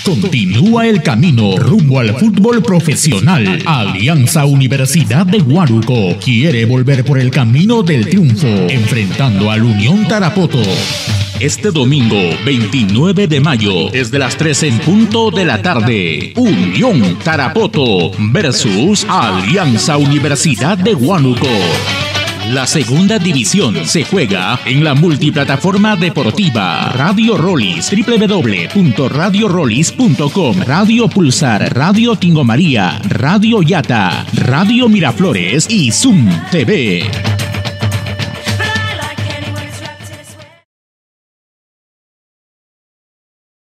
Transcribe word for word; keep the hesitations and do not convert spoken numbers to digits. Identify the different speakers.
Speaker 1: Continúa el camino rumbo al fútbol profesional. Alianza Universidad de Huánuco quiere volver por el camino del triunfo, enfrentando al Unión Tarapoto. Este domingo, veintinueve de mayo, desde las tres en punto de la tarde, Unión Tarapoto versus Alianza Universidad de Huánuco. La segunda división se juega en la multiplataforma deportiva Radio Rollis, doble u doble u doble u punto radio rollis punto com, Radio Pulsar, Radio Tingo María, Radio Yata, Radio Miraflores y Zoom T V.